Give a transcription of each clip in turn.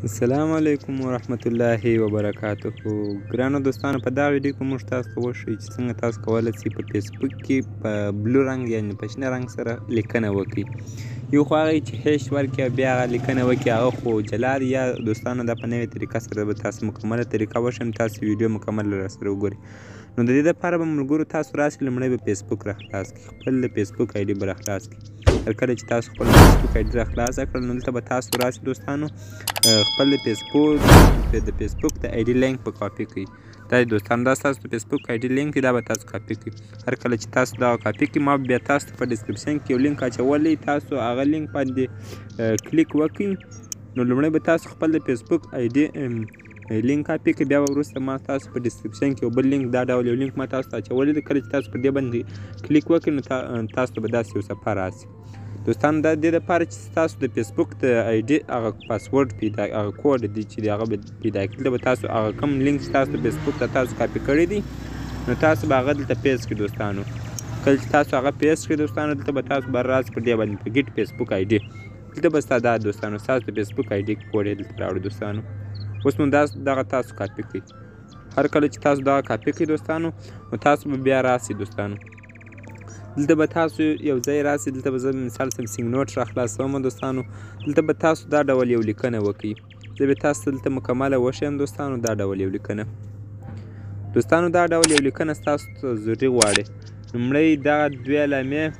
السلام علیکم ورحمت الله وبرکاته. ګرانو دوستانو، په دغه ویډیو کې موږ تاسو ته وښیو چې څنګه تاسو کولی شئ په فیسبوک کې په بلو رنګ یعنې په شنه رنګ سره لیکنه وکړئ. یو خو هغه چې هیش ورکړي او بیا هغه لیکنه وکړي، هغه خو جلا دی. یا دوستانو دا په نوې طریقه سره به تاسو مکمله طریقه وښیم، تاسو ویډیو مکمل راسره وګورئ. نو د دې دپاره به ملګرو تاسو راسئ، لومړی به فیسبوک راخلاص کړئ، خپل د فیسبوک آی ډي به راخلاص کړئ. هر کله چې تاسو خپل فیسبوک آی ډي راخلاصه کړل، نو دلته به تاسو راسئ دوستانو، خپل د فیسبوک د آی ډي لینک په کاپي کړئ. دا دوستانو دا ستاسو د فیسبوک آی ډي لینک دی، دا به تاسو کاپي کړئ. هر کله چې تاسو دا کاپي کړئ، ما بیا تاسو ته په ډسکرپشن کې یو لینک اچولی، تاسو هغه لینک باندې کلیک وکړئ. نو لومړی به تاسو خپل د فیسبوک آی ډي لینک کاپي کړئ، بیا وروسته ما تاسو په ډسکرپشن کې یو بل لینک، دا ډول یو لینک ما تاسو ته اچولی دی. کله چې تاسو په دې باندې کلیک وکړئ، نو تاسو ته به داسې یو صفحه راسي. دوستانو دا د دې دپاره چې تاسو د فیسبوک د آی ډي هغه پاسورډ پیدا، هغه کوډ دی چې هغه به پیدا کړي، دلته به تاسو هغه کوم لینک چې تاسو د فیسبوک ته تاسو کاپي کړی دی، نو تاسو به هغه دلته پیسټ کړئ دوستانو. کله چې تاسو هغه پیسټ کړئ دوستانو، دلته به تاسو بر راسئ په دې باندې په ګیټ فیسبوک آی ډي، دلته به ستا دا دوستانو ستاسو د فیسبوک آی ډي کوډ یې دلته راوړئ دوستانو. اوس نو دغه تاسو کاپي کړئ. هر کله چې تاسو دغه کاپي کړئ دوستانو، نو تاسو به بیا راسئ دوستانو، دلته به تاسو یو ځای راسئ. دلته به زه مثال سمسینګ نوټ راخلاصوم دوستانو، دلته به تاسو دا ډول یو لیکنه وکړئ. زه به تاسو ته دلته مکمله وښیم دوستانو، دا ډول یو لیکنه. دوستانو دا ډول یو لیکنه ستاسو ته ضروري غواړي. لومړی دغه دوې علامې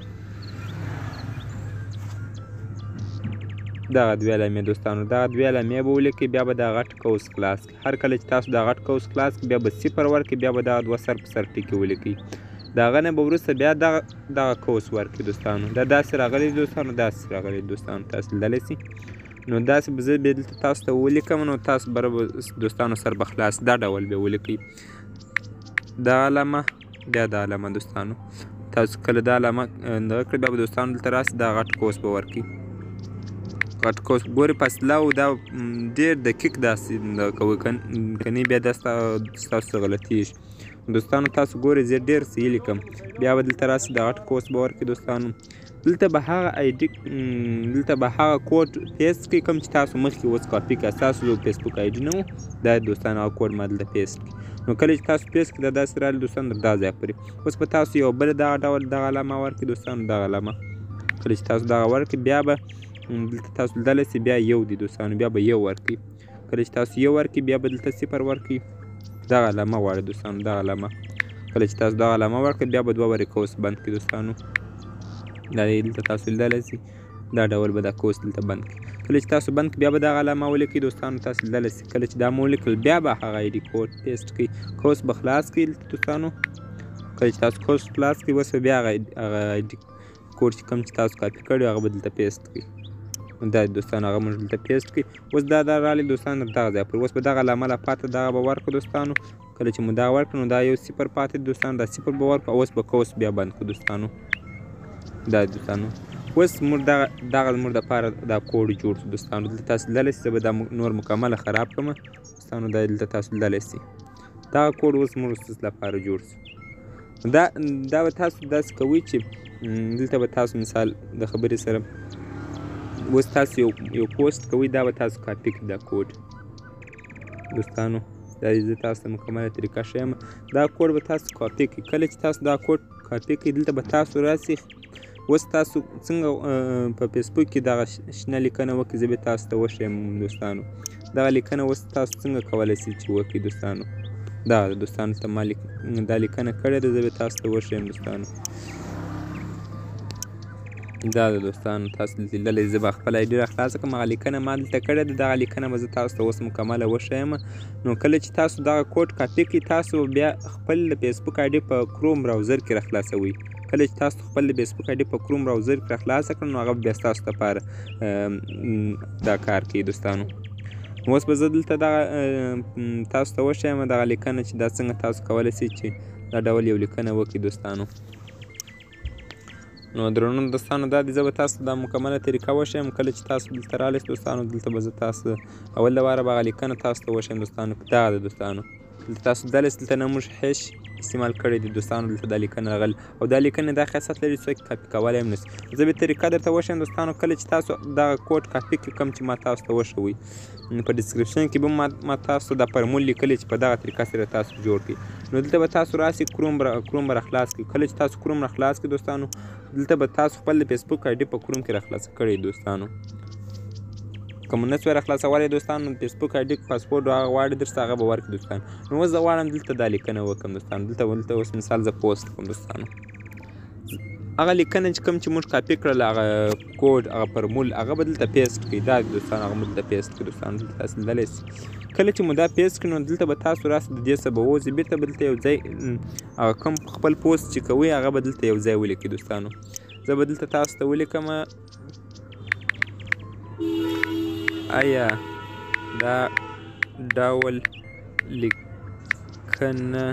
دوستانو، دغه دوې علامې به ولیکئ، بیا به دا غټ قوس خلاص کړئ. هر کله چې تاسو دا غټ قوس خلاص کړئ، بیا به صفر ورکړئ، بیا به دغه دوه سر په سر ټکي ولیکئ. د هغه نه به وروسته بیا دغه قوس ورکړئ دوستانو. دا داسې راغلی دوستانو، داسې راغلی دوستانو، تاسو لیدلی شئ. نو داسې به زه بیا دلته تاسو ته ولیکم، نو تاسو به دوستانو سر به خلاص دا ډول به ولیکئ. دا علامه بیا دا علامه دوستانو. تاسو کله دا علامه دغه کړئ، بیا به دوستانو دلته راسئ، دا غټ قوس به ورکړئ. غټ قوس ګورئ فاصله او دا ډېر دقیق داسې کوئ، کنې بیا دا ستاسو څه غلطېږي. دوستانو تاسو ګورئ زه ډېر صحیح لیکم. بیا به دلته راسئ، دا غټ قوس به ورکړئ دوستانو. دلته به هغه آی ډي، دلته به هغه کوډ پیسټ کړئ کوم چې تاسو مخکې اوس کاپي کړه. ستاسو فیسبوک آی ډي نه و، دا دوستانو هغه کوډ ما دلته پیسټ کړئ. نو کله چې تاسو پیسټ کړئ، دا داسې راغلي دوستانو، دا ځای پورې. اوس به تاسو یو بل دغه ډول دغه علامه ورکړئ دوستانو، دغه علامه. کله چې تاسو دغه ورکړئ، بیا به دلته تاسو لیدلی شئ، بیا یو دی دوستانو، بیا به یو ورکړئ. کله چې تاسو یو ورکړئ، بیا به دلته صفر ورکړئ. دغه علامه غواړئ دوستانو، دغه علامه. کله چې تاسو دغه علامه ورکړئ، بیا به دوه ورې قوس بند کړئ دوستانو. دا دلته تاسو لیدلی شئ، دا ډول به دا قوس دلته بند کړئ. کله چې تاسو بند کړئ، بیا به دغه علامه ولیکئ دوستانو، تاسو لیدلی شئ. کله چې دا مو ولیکل، بیا به هغه آی ډي کوډ پیسټ کړئ، قوس به خلاص کړئ دلته دوستانو. کله چې تاسو قوس خلاص کړئ، اوس بیا هغه آی ډي کوډ چې کوم چې تاسو کاپي کړی هغه به دلته پیسټ کړئ. دا دوستانو هغه موږ دلته پیسټ کړئ. اوس دا راغلی دوستانو دغه ځای پورې. اوس به دغه علامه لا پاته دغه به ورکړو دوستانو. کله چې مو دغه ورکړو، نو دا یو صفر پاتې دوستانو، دا صفر به ورکړو. اوس به قوس بیا بند کړو دوستانو. دا دوستانو اوس موږ دغه زموږ دپاره دا کوډ جوړ شو دوستانو. دلته تاسو لیدلی شئ، زه به دا نور مکمله خراب کړم دوستانو. دا دلته تاسو لیدلی شئ، دغه کوډ اوس موږ ستاسو لپاره جوړ شو. دا به تاسو داسې کوئ چې دلته به تاسو مثال د خبرې سره اوس تاسو یو پوسټ کوئ، دا به تاسو کاپي کړئ دا کوډ دوستانو. دا زه تاسو ته مکمله طریقه ښیم. دا کوډ به تاسو کاپي کړئ. کله چې تاسو دا کوډ کاپي کړئ، دلته به تاسو راسئ. اوس تاسو څنګه په فیسبوک کې دغه شنه لیکنه وکړئ، زه به تاسو ته وښیم دوستانو. دغه لیکنه اوس تاسو څنګه کولی شئ چې وکړئ دوستانو. دغه دوستانو ته ما دا لیکنه کړې ده، زه به تاسو ته وښیم دوستانو. دا د دوستانو تاسو لیدلی، زه به خپل آی ډي راخلاصه کړم. هغه لیکنه ما دلته کړې ده، دغه لیکنه به زه تاسو ته اوس مکمله وښیم. نو کله چې تاسو دغه کوډ کاپي کړئ، تاسو بیا خپل د فیسبوک آی ډي په کروم براوزر کې راخلاصوئ. کله چې تاسو خپل د فیسبوک آی ډي په کروم براوزر کې راخلاصه کړئ، نو هغه بیا ستاسو لپاره دا کار کوي دوستانو. اوس به زه دلته دغه تاسو ته وښیم دغه لیکنه چې دا څنګه تاسو کولی شئ چې دا ډول یو لیکنه وکړئ دوستانو. نو درنو دوستانو، دا زه به تاسو دا مکمله طریقه وښیم. کله چې تاسو دلته راغلی دوستانو، دلته به زه تاسو اول د واره به هغه لیکنه تاسو ته وښیم دوستانو. دغه ده دوستانو، دلته تاسو دلس دلته نه موږ هیش استعمال کړی دی دوستانو. دلته دا لیکنه راغلې او دا لیکنه دا خاصیت لري څوک کاپي کولی هم نشي. زه به طریقه درته وښیم دوستانو. کله چې تاسو دغه کوډ کاپي کړئ کوم چې ما تاسو ته وښوئ په ډسکرپشن کې به ما تاسو ته دا فارمول لیکلی چې په دغه طریقه سره تاسو جوړ کړئ. نو دلته به تاسو راسئ کروم به راخلاص کړئ. کله چې تاسو کروم راخلاص کړئ دوستانو دلته به تاسو خپل د فیسبوک آی ډي په کروم کې راخلاصه کړئ دوستانو. که مو نه سوی راخلاصولی دوستانو فیسبوک آی ډي پاسورډ هغه غواړي درته هغه به ورکړي دوستانو. نو اوس زه غواړم دلته دا لیکنه وکړم دوستانو. دلته اوس مثال زه پوسټ کړم دوستانو. هغه لیکنه چې کوم چې موږ کاپي کړل هغه کوډ هغه فارمول هغه به دلته پیسټ کړئ. دا دوستانو هغه مو دلته پیسټ کړئ دوستانو. دلته تاسو لیدلی شئ. کله چې مو دا پیسټ کړئ نو دلته به تاسو راسئ د دې څخه به ووځئ بېرته به دلته یو ځای هغه کوم خپل پوسټ چې کوئ هغه به دلته یو ځای ولیکئ دوستانو. زه به دلته تاسو ته ولیکمه آیا دا ډول لیکنه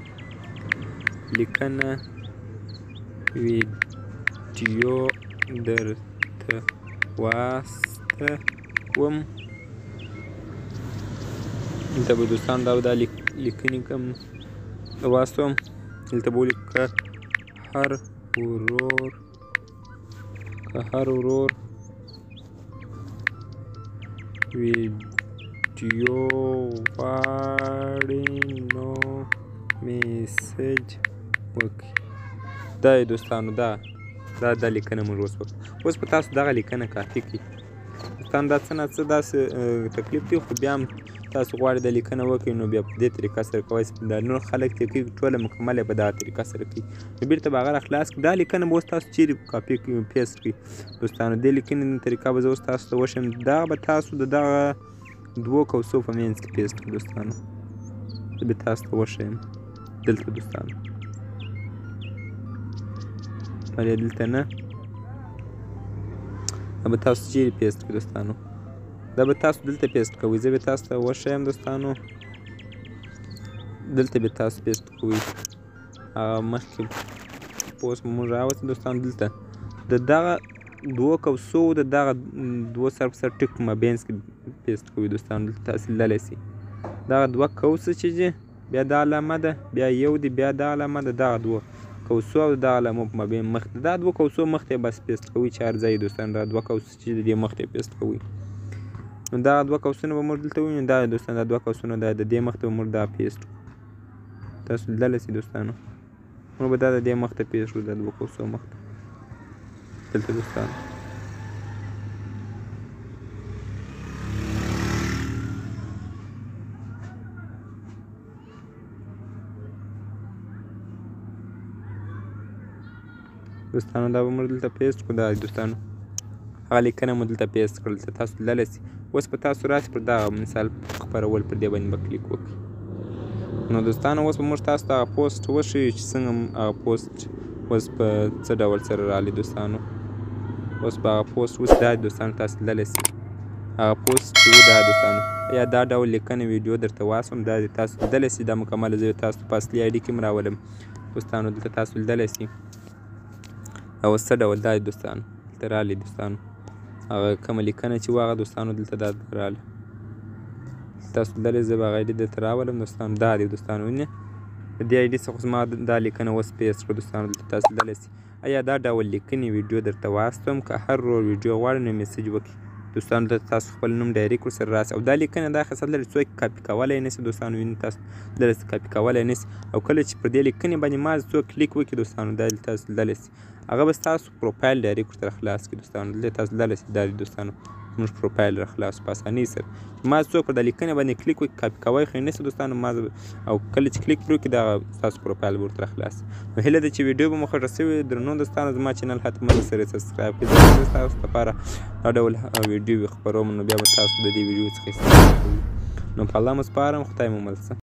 ویډیو درته واستوم. دلته به دوستان دا لیکنې کوم واستوم. دلته به ولیکم که هر ورور ویډیو غواړي نو میسج وکړي. دا یې دوستانو دا لیکنه موږ اوس وکړو. اوس به تاسو دغه لیکنه کاپي کړئ دوستانو. دا څه نه څه داسې تکلیف دی خو بیا هم تاسو غواړئ دا لیکنه وکړئ نو بیا په دې طریقه سره کولی شئ. دا نور خلک چې کوي ټوله مکمل یې په دغه طریقه سره کوي. نو بیرته به هغه راخلاص کړئ. دا لیکنه به اوس تاسو چیرې کاپي پیسټ کړئ دوستانو. دې لیکنې طریقه به زه اوس تاسو ته وښیم. دا به تاسو د دغه دوو کوڅو په منځ کې پیسټ کړئ دوستانو. زه به تاسو ته وښیم دلته دوستانو. ولې دلته نه دا به تاسو چیرې پیسټ کړئ دوستانو. دا به تاسو دلته پیسټ کوئ. زه به تاسو ته وښیم دوستانو. دلته به تاسو پیسټ کوئ. هغه مخکې پوسټ موږ راوستو دوستانو. دلته د دغه دوو کوڅو د دغه دوو سر په سر ټیک مابینځ کې پیسټ کوئ دوستانو. دلته تاسو لیدلی شئ دغه دوه کوڅه چې دي بیا دا علامه ده بیا یو دی بیا دا علامه ده. دغه دوه کوڅو او د علامو په مابین مخ ته دا دوه کوڅو مخ ته بس پیسټ کوئ چې هر ځای دوستانو دا دوه کوڅې چې د دې مخ ته پیسټ کوئ. نو دا دوه قوسونه به موږ دلته ووینو. دا دوستان دا دوه قوسونه د دې مخ ته به موږ دا پیسټ کړو. تاسو لیدلی شئ دوستانو. موږ به دا د دې مخ ته پیسټ کړو. دا دوه قوسو مخ ته دلته دوستانو. دوستانو دا به موږ دلته پیسټ کړو. دا دوستانو هغه لیکنه مو دلته پیسټ کړل. تاسو لیدلی شئ. اوس به تاسو راسئ پر دغه مثال خپرول پر دې باندې به کلیک وکړئ. نو دوستانو اوس به موږ تاسو ته هغه پوسټ وښیو چې څنګه هغه پوسټ اوس په څه ډول سره راغلی دوستانو. اوس به هغه پوسټ اوس دا دوستانو تاسو لیدلی شئ. هغه پوسټ چې و دا دوستانو یا دا ډول لیکنه ویډیو درته واستوم. دا تاسو لیدلی شئ. دا مکمله زه تاسو په اصلي آی ډي کې هم راولم دوستانو. دلته تاسو لیدلی شئ. او څه ډول دا دوستانو دلته راغلی دوستانو. هغه کومه لیکنه چې و هغه دوستانو دلته دا راغله. تاسو لیدلی زه به هغه آی ډي درته راولم دوستانو. دا دی دوستانو وینئ. د دې آی ډي څخه زما دا لیکنه اوس پیسټ کړه دوستانو. دلته تاسو لیدلی شئ. ایا دا ډول لیکنې ویډیو درته واستوم که هر ورور ویډیو غواړئ نو میسج وکړئ دوستانو. دلته تاسو خپل نوم ډایرکټ ورسره راسئ. او دا لیکنه دا خاصیت لري څوک کاپي کولی نه شي دوستانو. وینئ تاسو لیدلی شئ کاپي کولی نه شي. او کله چې پر دې لیکنې باندې ما څوک کلیک وکړي دوستانو دا تاسو لیدلی شئ. هغه به ستاسو پروفایل ډایرکټ ورته راخلاص کړي دوستانو. دلته تاسو لیدلی شئ. دا دی دوستانو زموږ پروفایل راخلاص په اسانۍ سره. ما څوک پر دا لیکنې باندې کلیک وکړي کاپي کوی خو یې نه شي دوستانو. ما او کله چې کلیک پرې وکړي دا ستاسو پروفایل به ورته راخلاص. نو هیله ده چې ویډیو به مو خوښه شوې. درنو دوستانو زما چینل حتما سره سبسکرایب کړئ. زه ستاسو لپاره دا ډول ویډیو خپروم نو بیا به تاسو د دې ویډیو څخه استفاده کوئ. نو په الله مو سپارم. خدای مو مل شه.